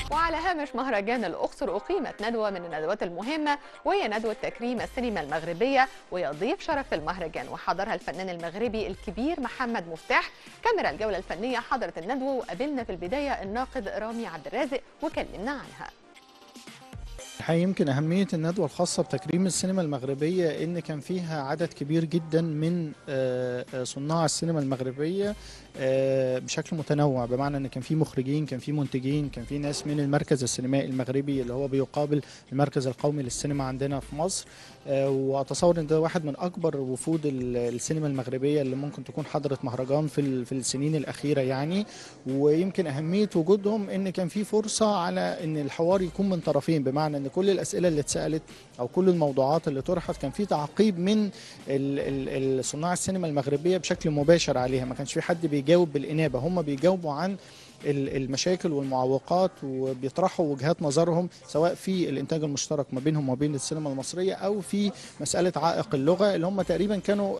وعلى هامش مهرجان الأقصر أقيمت ندوة من الندوات المهمة، وهي ندوة تكريم السينما المغربية، ويضيف شرف المهرجان وحضرها الفنان المغربي الكبير محمد مفتاح. كاميرا الجولة الفنية حضرت الندوة، وقابلنا في البداية الناقد رامي عبد الرازق وكلمنا عنها. الحقيقة يمكن أهمية الندوة الخاصة بتكريم السينما المغربية إن كان فيها عدد كبير جدا من صناع السينما المغربية بشكل متنوع، بمعنى إن كان في مخرجين، كان في منتجين، كان في ناس من المركز السينمائي المغربي اللي هو بيقابل المركز القومي للسينما عندنا في مصر. وأتصور إن ده واحد من أكبر وفود السينما المغربية اللي ممكن تكون حضرت مهرجان في السنين الأخيرة يعني. ويمكن أهمية وجودهم إن كان في فرصة على إن الحوار يكون من طرفين، بمعنى إن كل الأسئلة اللي اتسألت أو كل الموضوعات اللي طرحت كان في تعقيب من صناع السينما المغربية بشكل مباشر عليها. ما كانش في حد بيجاوب بالإنابة، هم بيجاوبوا عن المشاكل والمعوقات، وبيطرحوا وجهات نظرهم سواء في الإنتاج المشترك ما بينهم وبين السينما المصرية، أو في مسألة عائق اللغة اللي هم تقريبا كانوا